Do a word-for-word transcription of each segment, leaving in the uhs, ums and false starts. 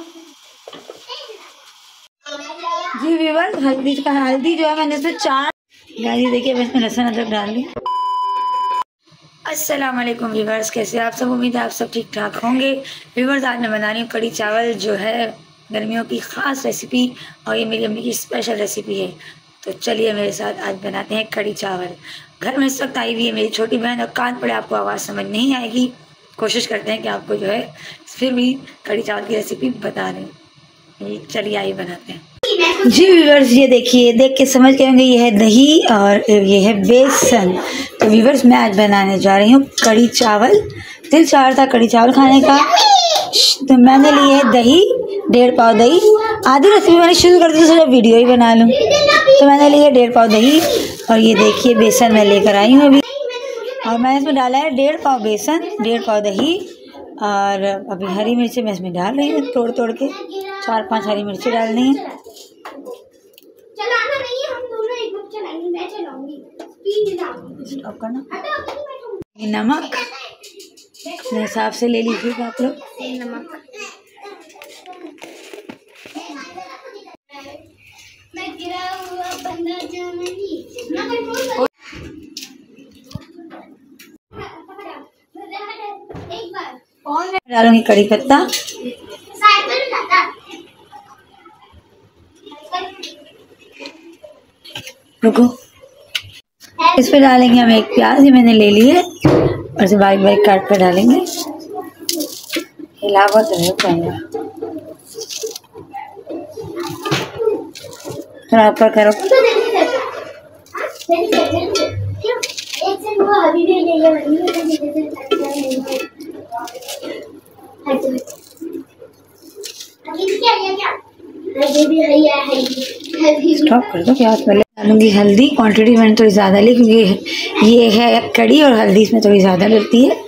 जी viewers, हल्दी का हल्दी जो है मैंने इसमें चार गाड़ी देखिए, मैं इसमें लहसुन अदरक डाल दी। अस्सलाम वालेकुम व्यूअर्स, कैसे आप सब? उम्मीद है आप सब ठीक ठाक होंगे। व्यूअर्स, आज मैं बना रही हूँ कड़ी चावल, जो है गर्मियों की ख़ास रेसिपी और ये मेरी अम्मी की स्पेशल रेसिपी है। तो चलिए मेरे साथ आज बनाते हैं कड़ी चावल। घर में इस वक्त आई हुई है मेरी छोटी बहन और कान पड़े आपको आवाज़ समझ नहीं आएगी। कोशिश करते हैं कि आपको जो है फिर भी कड़ी चावल की रेसिपी बता दें। चलिए आइए बनाते हैं। जी व्यूवर्स, ये देखिए, देख के समझ गए होंगे ये है दही और ये है बेसन। तो व्यूवर्स, मैं आज बनाने जा रही हूँ कड़ी चावल। दिल चाह रहा था कड़ी चावल खाने का, तो मैंने ली है दही, डेढ़ पाव दही। आधी रेसिपी मैंने शुरू कर दी, सोचा वीडियो ही बना लूँ, तो मैंने ली है डेढ़ पाव दही। और ये देखिए बेसन मैं लेकर आई हूँ अभी, और मैंने इसमें डाला है डेढ़ पाव बेसन, डेढ़ पाव दही। और अभी हरी मिर्ची मैं इसमें डाल रही हूँ, तोड़ तोड़ के चार पांच हरी मिर्ची डालनी है। चलाना नहीं है, हम दोनों एक ग्रुप चलाएंगे, मैं चलाऊंगी, स्पीड ना स्टॉप करना। नमक अपने हिसाब से ले लीजिएगा आप लोग। नमक मैं गिरा हुआ बंदा जमनी ना कंट्रोल एक बार कौन डालूंगी कड़ी पत्ता, साइकिल जाता रुको। इस पे डालेंगे हम एक प्याज, ये मैंने ले ली है, और इसे बारीक बारीक काट कर डालेंगे। हिला बहुत है कैमरा, थोड़ा ऊपर करो। स्टॉप कर दो प्याज। पहले डालूंगी हल्दी, क्वांटिटी मैंने थोड़ी ज़्यादा ली क्योंकि ये है कड़ी और हल्दी इसमें थोड़ी ज़्यादा लगती है।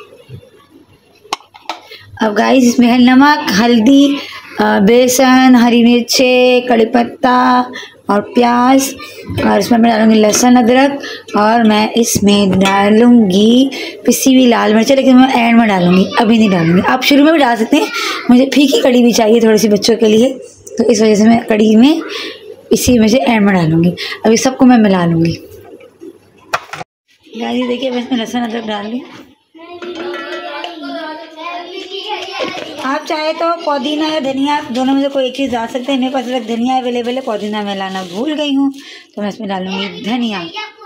अब गाइस, इसमें है नमक, हल्दी, बेसन, हरी मिर्चें, कड़ी पत्ता और प्याज, और इसमें मैं डालूंगी लहसुन अदरक, और मैं इसमें डालूंगी पिसी हुई लाल मिर्च, लेकिन मैं एंड में डालूंगी, अभी नहीं डालूंगी। आप शुरू में भी डाल सकते हैं, मुझे फीकी कड़ी भी चाहिए थोड़ी सी बच्चों के लिए, तो इस वजह से मैं कड़ी में इसी में से एंड में डालूंगी। अभी सबको मैं मिला लूँगी। गाइस देखिए, मैं इसमें लहसुन अदरक डाल ली। आप चाहे तो पुदीना या धनिया दोनों में से कोई एक चीज़ डाल सकते हैं। मेरे पास अलग धनिया अवेलेबल है, पुदीना मैं लाना भूल गई हूँ, तो मैं इसमें डालूंगी धनिया।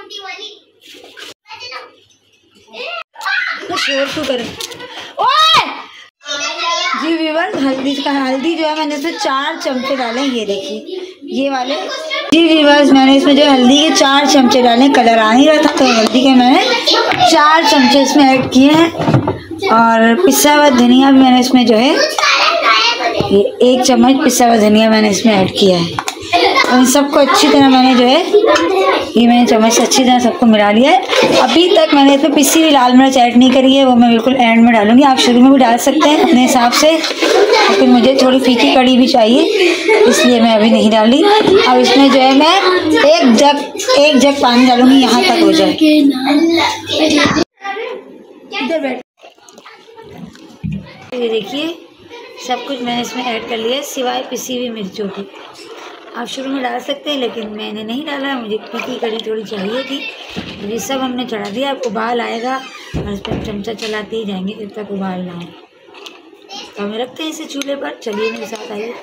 शोर क्यों करें? ओए! जी व्यूअर्स, हल्दी का हल्दी जो है मैंने इसमें चार चमचे डाले, ये देखिए ये वाले। जी व्यूअर्स, मैंने इसमें जो हल्दी के चार चमचे डाले, कलर आ नहीं रहा था तो हल्दी के मैंने चार चमचे इसमें ऐड किए हैं। और पिसा हुआ धनिया भी मैंने इसमें जो है ये एक चम्मच पिसा हुआ धनिया मैंने इसमें ऐड किया है। और इन सबको अच्छी तरह मैंने जो है ये मैंने चम्मच से अच्छी तरह सबको मिला लिया है। अभी तक मैंने इसमें पिसी हुई लाल मिर्च ऐड नहीं करी है, वो मैं बिल्कुल एंड में डालूंगी। आप शुरू में भी डाल सकते हैं अपने हिसाब से, लेकिन मुझे थोड़ी फीकी कड़ी भी चाहिए, इसलिए मैं अभी नहीं डाली। अब इसमें जो है मैं एक जग एक जग पानी डालूंगी, यहाँ तक हो जाए। इधर बैठ। ये देखिए सब कुछ मैंने इसमें ऐड कर लिया है, सिवाय पिसी हुई मिर्चों की। आप शुरू में डाल सकते हैं, लेकिन मैंने नहीं डाला, मुझे फीकी कड़ी थोड़ी चाहिए थी। ये सब हमने चढ़ा दिया। अब उबाल आएगा और इस पर चमचा चलाते ही जाएंगे जब तक उबाल ना आए। तो हमें रखते हैं इसे चूल्हे पर। चलिए मेरे साथ आइए।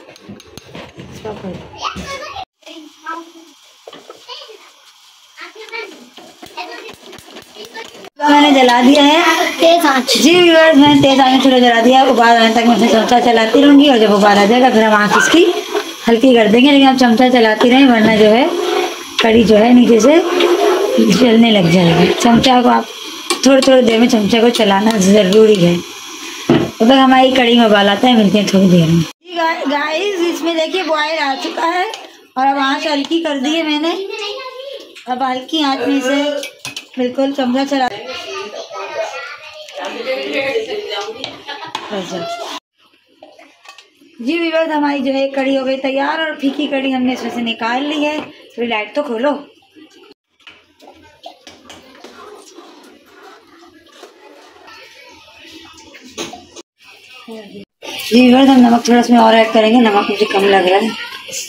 मैंने जला दिया है तेज आंच। जी व्यूअर्स, मैंने तेज आंच में थोड़ा जला दिया। उबाल आने तक मैं इसे चमचा चलाती रहूँगी, और जब उबाल आ जाएगा फिर हम आँच इसकी हल्की कर देंगे। लेकिन आप चमचा चलाती रहें, वरना जो है कड़ी जो है नीचे से जलने लग जाएगी। चमचा को आप थोड़ी थोड़ी देर में चमचे को चलाना ज़रूरी है। तो तक हमारी कड़ी में उबाल आता है, मिलते हैं थोड़ी देर में। गाइस, इसमें देखिए बॉयल आ चुका है, और अब आँच हल्की कर दी है मैंने। अब हल्की आँच में से बिल्कुल चमचा चला। जी व्यूअर्स, हमारी जो है कड़ी हो गई तैयार, और फीकी कड़ी हमने इसमें से निकाल ली है। थोड़ी लाइट तो खोलो। जी व्यूअर्स, हम नमक थोड़ा इसमें और ऐड करेंगे, नमक मुझे कम लग रहा है।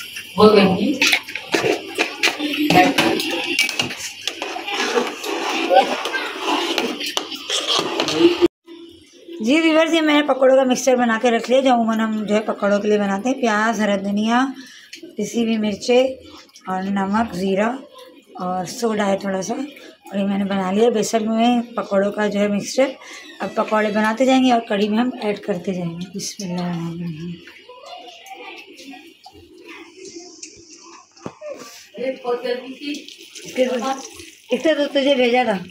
जी व्यूअर्स, ये मैंने पकौड़ों का मिक्सचर बना के रख लिया, जो अमूमन हम जो है पकौड़ों के लिए बनाते हैं। प्याज, हरा धनिया, पिसी हुई मिर्चें और नमक, ज़ीरा और सोडा है थोड़ा सा, और ये मैंने बना लिया बेसन में पकौड़ों का जो है मिक्सचर। अब पकौड़े बनाते जाएंगे और कढ़ी में हम ऐड करते जाएंगे। बिस्मिल्लाह। इससे तो तुझे भेजा था,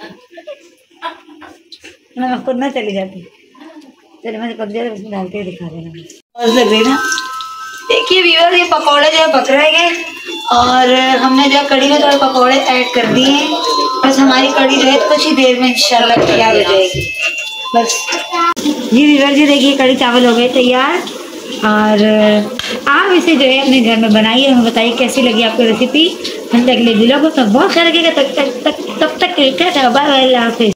मैं खुद ना चली जाती। चलो मैंने पक जाए उसमें डाल के दिखा देना और लग रही ना। देखिए व्यूअर्स, ये पकौड़े जो है पक रहे हैं और हमने जो है कढ़ी में थोड़े पकौड़े ऐड कर दिए हैं। बस हमारी कढ़ी जो है कुछ ही देर में इंशाल्लाह तैयार हो जाएगी बस। जी व्यूअर्स, जी देखिए कढ़ी चावल हो गए तैयार। और आप इसे जो है अपने घर में बनाइए, हमें बताइए कैसी लगी आपको रेसिपी। हम तक ले जिला को सब बहुत अच्छा लगेगा। तब तक तब तक क्या था, बाय बाय, अल्लाह हाफिज़।